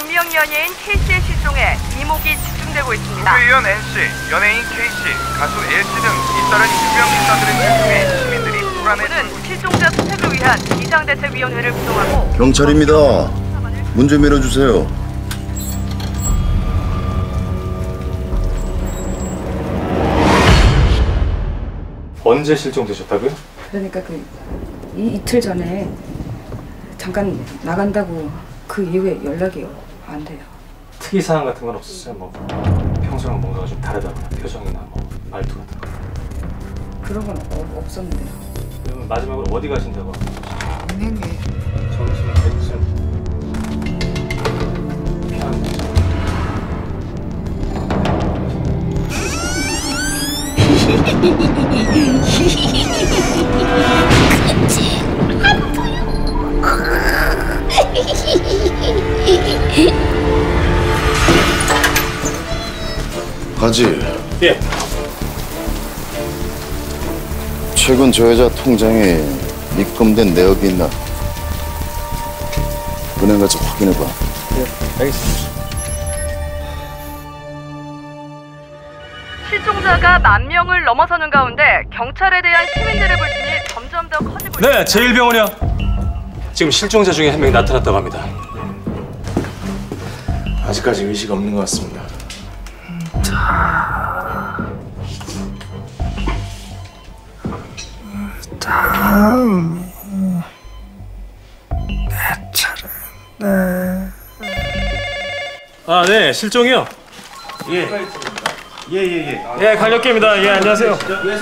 악명 연예인 K씨의 실종에 이목이 집중되고 있습니다. 국회의원 N씨, 연예인 K씨, 가수 L씨 등 잇따른 유명 인사들의 실종에 시민들이 불안해지고 실종자 수색을 위한 비상대책위원회를 구성하고 경찰입니다. 문 좀 열어주세요. 언제 실종되셨다고요? 그러니까 이틀 전에 잠깐 나간다고 그 이후에 연락이 안 돼요. 특이사항 같은 건 없었어요? 뭐 평소랑 뭔가가 좀 다르다거나 표정이나 뭐 말투 같은 거. 그런 건 없었는데요. 그러면 마지막으로 어디 가신다고? 은행에. 점심 때쯤 피하는 거죠. 가지. 예. 최근 저 여자 통장에 입금된 내역이 있나? 은행 가서 확인해봐. 예, 알겠습니다. 실종자가 10,000명을 넘어서는 가운데 경찰에 대한 시민들의 불신이 점점 더 커지고 있습니다. 네, 제1병원이요. 지금 실종자 중에 한 명이 나타났다고 합니다. 아직까지 의식 없는 것 같습니다. 아, 네, 실종이요. 예, 강력계입니다. 예, 안녕하세요.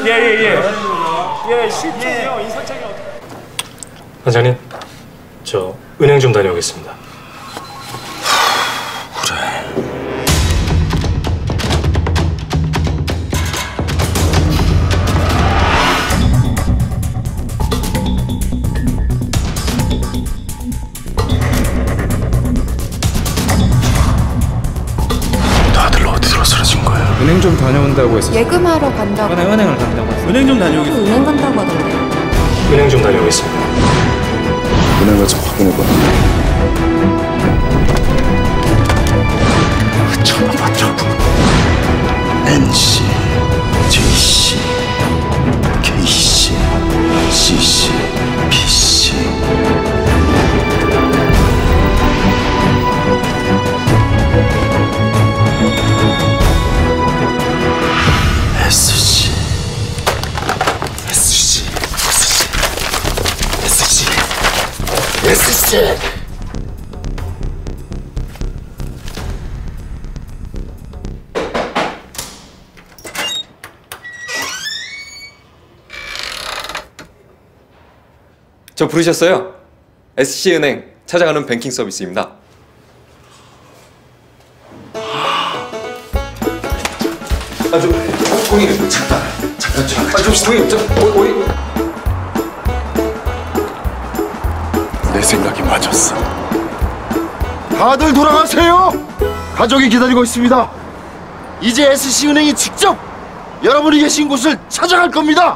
예, 실종이요. 인사장이 원장님, 저 은행 좀 다녀오겠습니다. 다들 어디로 사라진 거야? 은행 좀 다녀온다고 했었어. 예금하러 간다고. 은행을 간다고 했어. 은행 좀 다녀오겠습니다. 은행 간다고 하던데. 은행 좀 다녀오겠습니다. 은행 가서 확인해봐. 쳐다봤죠. NC, JC, KC, CC, BC. SC, SC, SC, SC, SC. 저 부르셨어요? SC은행 찾아가는 뱅킹 서비스입니다. 공인 잠깐 공인 내 생각이 맞았어. 다들 돌아가세요. 가족이 기다리고 있습니다. 이제 SC은행이 직접 여러분이 계신 곳을 찾아갈 겁니다.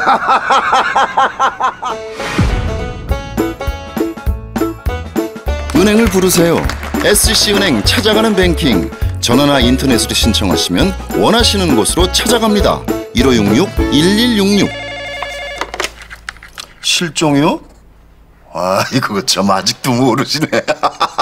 은행을 부르세요. SC은행 찾아가는 뱅킹. 전화나 인터넷으로 신청하시면 원하시는 곳으로 찾아갑니다. 1566-1166. 실종이요? 아, 이거 참 아직도 모르시네.